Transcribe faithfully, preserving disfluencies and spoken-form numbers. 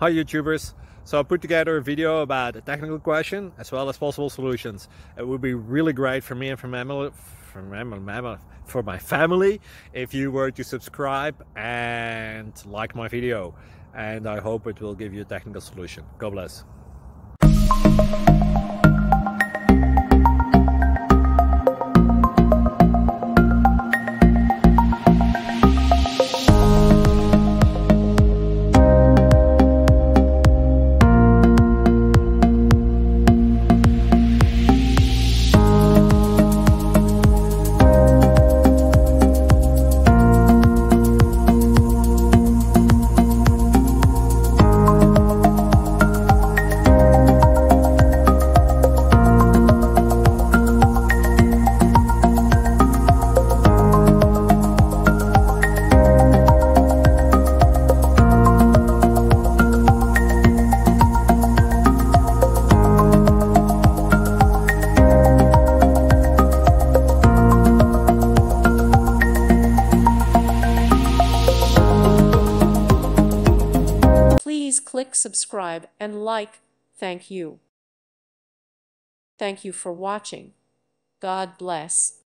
Hi YouTubers. So I put together a video about a technical question as well as possible solutions. It would be really great for me and for my, for my, for my family if you were to subscribe and like my video. And I hope it will give you a technical solution. God bless. Please click subscribe and like. Thank you. Thank you for watching. God bless.